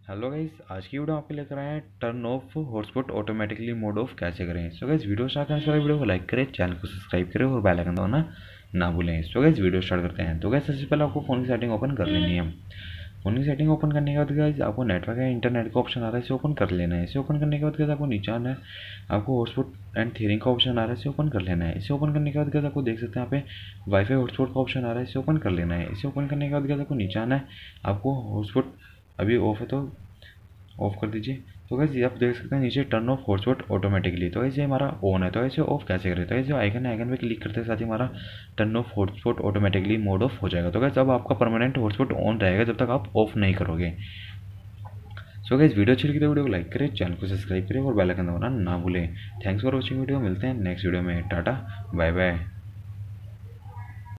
Hello guys, आज की video आपके लेकर आए हैं turn off hotspot automatically mode off कैसे करें। सो गाइस, वीडियो स्टार्ट करने से पहले वीडियो को लाइक करें, चैनल को सब्सक्राइब करें और बेल आइकन दबाना ना भूलें। सो गाइस, वीडियो स्टार्ट करते हैं। तो गाइस, सबसे पहले आपको फ़ोन की सेटिंग ओपन कर लेनी है। फ़ोन की सेटिंग ओपन करने के बाद गाइस आपको नेटवर्क या इंटरनेट का ऑप्शन आ रहा है, इसे ओपन कर लेना है। इसे ओपन करने के बाद गाइस आपको नीचे आना है, आपको हॉटस्पॉट एंड थियरिंग का ऑप्शन आ रहा है, इसे ओपन कर लेना है। इसे ओपन करने के बाद गाइस आपको देख सकते हैं यहाँ पे वाईफाई हॉटस्पॉट का ऑप्शन आ रहा है, इसे ओपन कर लेना है। इसे ओपन करने के बाद गाइस आपको नीचे आना है, आपको हॉटस्पॉट अभी ऑफ है तो ऑफ कर दीजिए। तो गाइस आप देख सकते हैं नीचे टर्न ऑफ हॉटस्पॉट ऑटोमेटिकली। तो गाइस ये हमारा ऑन है, तो ऐसे ऑफ कैसे करें। तो गाइस जो आइकन है, आइकन पे क्लिक करते साथ ही हमारा turn off hotspot automatically mode off हो जाएगा। तो गाइस अब आपका परमानेंट हॉटस्पॉट ऑन रहेगा जब तक आप ऑफ नहीं करोगे। सो गाइस, वीडियो अच्छी लगी तो वीडियो को लाइक करें, चैनल को सब्सक्राइब करें और बेल आइकन दबाना ना भूलें। Thanks for watching video. मिलते हैं नेक्स्ट वीडियो में। Tata bye bye.